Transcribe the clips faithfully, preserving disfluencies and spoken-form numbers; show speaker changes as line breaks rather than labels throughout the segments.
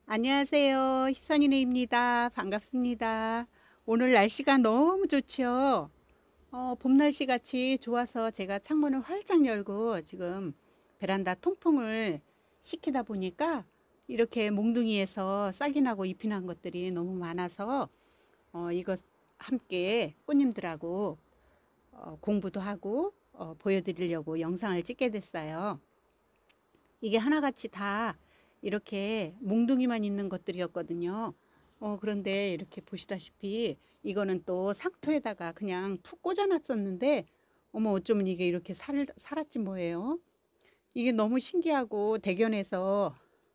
안녕하세요. 희선이네입니다. 반갑습니다. 오늘 날씨가 너무 좋죠. 어, 봄 날씨 같이 좋아서 제가 창문을 활짝 열고 지금 베란다 통풍을 시키다 보니까 이렇게 몽둥이에서 싹이 나고 잎이 난 것들이 너무 많아서 어, 이거 함께 꽃님들하고 어, 공부도 하고 어, 보여드리려고 영상을 찍게 됐어요. 이게 하나같이 다 이렇게 몽둥이만 있는 것들이었거든요. 어, 그런데 이렇게 보시다시피 이거는 또 상토에다가 그냥 푹 꽂아놨었는데 어머 어쩌면 이게 이렇게 살, 살았지 뭐예요. 이게 너무 신기하고 대견해서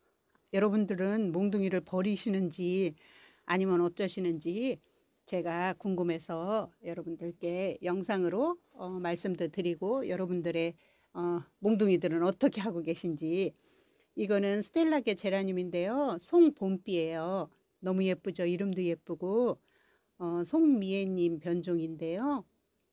여러분들은 몽둥이를 버리시는지 아니면 어쩌시는지 제가 궁금해서 여러분들께 영상으로 어, 말씀도 드리고 여러분들의 어, 몽둥이들은 어떻게 하고 계신지. 이거는 스텔라계 제라늄인데요. 송봄비예요. 너무 예쁘죠. 이름도 예쁘고 어, 송미애님 변종인데요.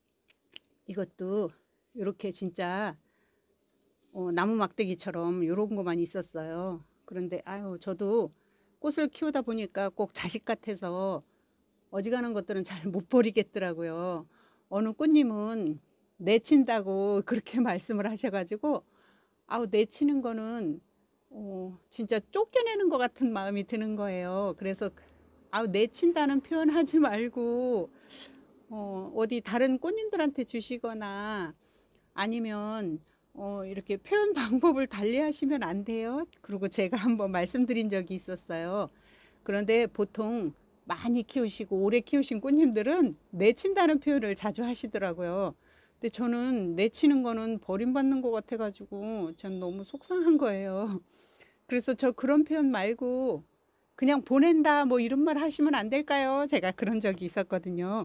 이것도 이렇게 진짜 어, 나무 막대기처럼 이런 것만 있었어요. 그런데 아유 저도 꽃을 키우다 보니까 꼭 자식 같아서 어지간한 것들은 잘 못 버리겠더라고요. 어느 꽃님은 내친다고 그렇게 말씀을 하셔가지고 아우 내치는 거는 어, 진짜 쫓겨내는 것 같은 마음이 드는 거예요. 그래서 아우 내친다는 표현 하지 말고 어, 어디 다른 꽃님들한테 주시거나 아니면 어, 이렇게 표현 방법을 달리 하시면 안 돼요. 그리고 제가 한번 말씀드린 적이 있었어요. 그런데 보통 많이 키우시고 오래 키우신 꽃님들은 내친다는 표현을 자주 하시더라고요. 근데 저는 내치는 거는 버림받는 것 같아가지고 전 너무 속상한 거예요. 그래서 저 그런 표현 말고 그냥 보낸다 뭐 이런 말 하시면 안 될까요? 제가 그런 적이 있었거든요.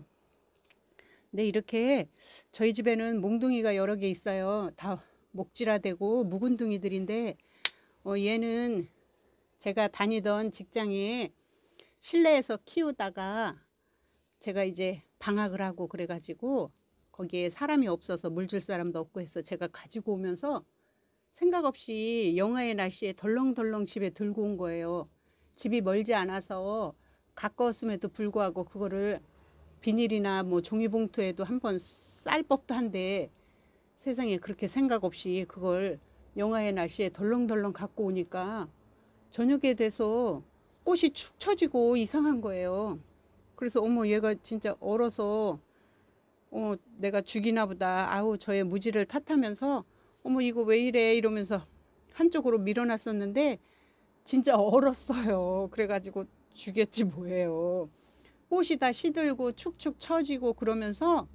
근데 이렇게 저희 집에는 몽둥이가 여러 개 있어요. 다 목질화되고 묵은둥이들인데 어, 얘는 제가 다니던 직장에 실내에서 키우다가 제가 이제 방학을 하고 그래가지고 거기에 사람이 없어서 물 줄 사람도 없고 해서 제가 가지고 오면서 생각 없이 영하의 날씨에 덜렁덜렁 집에 들고 온 거예요. 집이 멀지 않아서 가까웠음에도 불구하고 그거를 비닐이나 뭐 종이봉투에도 한번 쌀 법도 한데 세상에 그렇게 생각 없이 그걸 영하의 날씨에 덜렁덜렁 갖고 오니까 저녁에 돼서 꽃이 축 처지고 이상한 거예요. 그래서 어머 얘가 진짜 얼어서 어 내가 죽이나 보다. 아우 저의 무지를 탓하면서 어머 이거 왜 이래 이러면서 한쪽으로 밀어놨었는데 진짜 얼었어요. 그래가지고 죽였지 뭐예요. 꽃이 다 시들고 축축 처지고 그러면서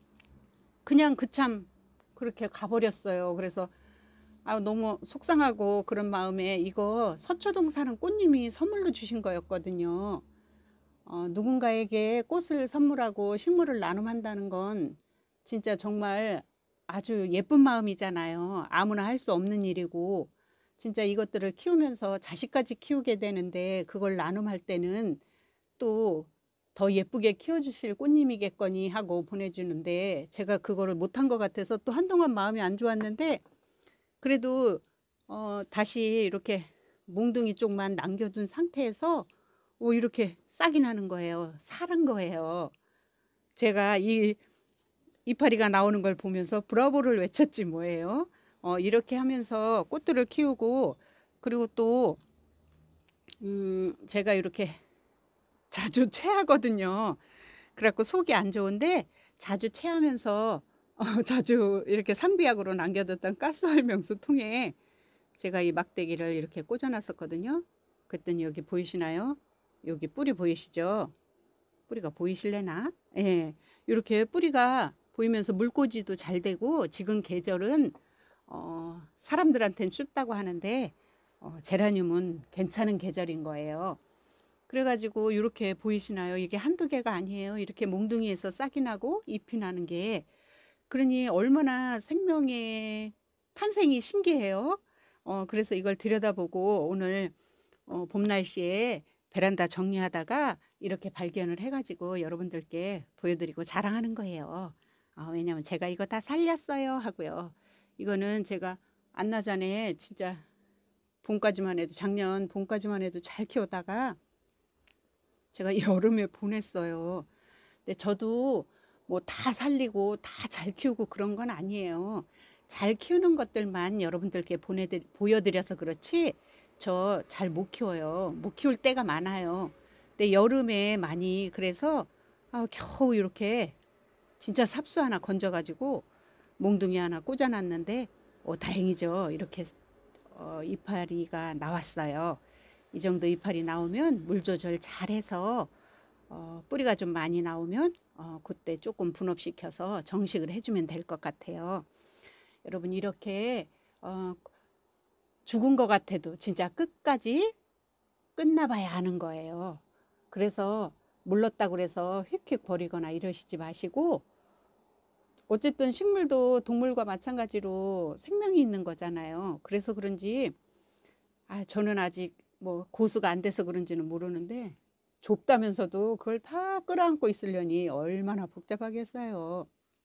그냥 그참 그렇게 가버렸어요. 그래서 아 너무 속상하고 그런 마음에 이거 서초동 사는 꽃님이 선물로 주신 거였거든요. 어, 누군가에게 꽃을 선물하고 식물을 나눔한다는 건 진짜 정말 아주 예쁜 마음이잖아요. 아무나 할 수 없는 일이고 진짜 이것들을 키우면서 자식까지 키우게 되는데 그걸 나눔할 때는 또 더 예쁘게 키워주실 꽃님이겠거니 하고 보내주는데 제가 그거를 못한 것 같아서 또 한동안 마음이 안 좋았는데 그래도 어, 다시 이렇게 몽둥이 쪽만 남겨둔 상태에서 오, 이렇게 싹이 나는 거예요. 살은 거예요. 제가 이 이파리가 나오는 걸 보면서 브라보를 외쳤지 뭐예요. 어, 이렇게 하면서 꽃들을 키우고 그리고 또 음, 제가 이렇게 자주 체하거든요. 그래갖고 속이 안 좋은데 자주 체하면서 어, 자주 이렇게 상비약으로 남겨뒀던 가스활명수 통에 제가 이 막대기를 이렇게 꽂아놨었거든요. 그랬더니 여기 보이시나요? 여기 뿌리 보이시죠? 뿌리가 보이실래나? 예, 이렇게 뿌리가 보이면서 물꽂이도 잘 되고 지금 계절은 어, 사람들한테는 춥다고 하는데 어, 제라늄은 괜찮은 계절인 거예요. 그래가지고 이렇게 보이시나요? 이게 한두 개가 아니에요. 이렇게 몽둥이에서 싹이 나고 잎이 나는 게 그러니 얼마나 생명의 탄생이 신기해요. 어, 그래서 이걸 들여다보고 오늘 어, 봄 날씨에 베란다 정리하다가 이렇게 발견을 해가지고 여러분들께 보여드리고 자랑하는 거예요. 어, 왜냐면 제가 이거 다 살렸어요 하고요. 이거는 제가 안나전에 진짜 봄까지만 해도 작년 봄까지만 해도 잘 키우다가 제가 여름에 보냈어요. 근데 저도 뭐 다 살리고 다 잘 키우고 그런 건 아니에요. 잘 키우는 것들만 여러분들께 보내드, 보여드려서 그렇지 저 잘 못 키워요. 못 키울 때가 많아요. 근데 여름에 많이 그래서 아, 겨우 이렇게 진짜 삽수 하나 건져가지고 몽둥이 하나 꽂아놨는데 어, 다행이죠. 이렇게 어, 이파리가 나왔어요. 이 정도 이파리 나오면 물 조절 잘해서 어, 뿌리가 좀 많이 나오면 어, 그때 조금 분업시켜서 정식을 해주면 될 것 같아요. 여러분 이렇게 어, 죽은 것 같아도 진짜 끝까지 끝나봐야 아는 거예요. 그래서 물렀다고 그래서 휙휙 버리거나 이러시지 마시고 어쨌든 식물도 동물과 마찬가지로 생명이 있는 거잖아요. 그래서 그런지 아, 저는 아직 뭐 고수가 안 돼서 그런지는 모르는데 좁다면서도 그걸 다 끌어안고 있으려니 얼마나 복잡하겠어요.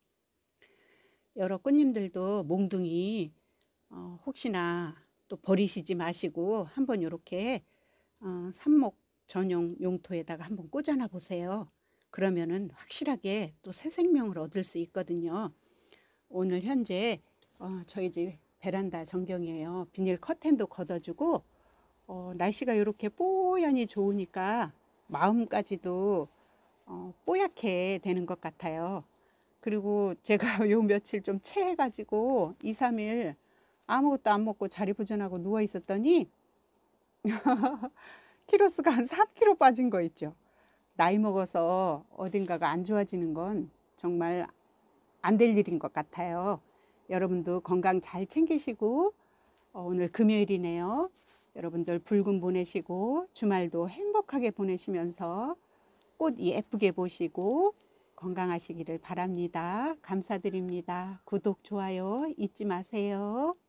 여러 꽃님들도 몽둥이 어, 혹시나 또 버리시지 마시고 한번 이렇게 어, 삽목 전용 용토에다가 한번 꽂아놔 보세요. 그러면은 확실하게 또 새 생명을 얻을 수 있거든요. 오늘 현재 어, 저희 집 베란다 전경이에요. 비닐 커튼도 걷어주고 어, 날씨가 이렇게 뽀얀히 좋으니까 마음까지도 어, 뽀얗게 되는 것 같아요. 그리고 제가 요 며칠 좀 체해가지고 이, 삼 일 아무것도 안 먹고 자리부전하고 누워 있었더니 키로수가 한 삼 킬로그램 빠진 거 있죠. 나이 먹어서 어딘가가 안 좋아지는 건 정말 안 될 일인 것 같아요. 여러분도 건강 잘 챙기시고 어, 오늘 금요일이네요. 여러분들 붉은 보내시고 주말도 행복하게 보내시면서 꽃 예쁘게 보시고 건강하시기를 바랍니다. 감사드립니다. 구독, 좋아요 잊지 마세요.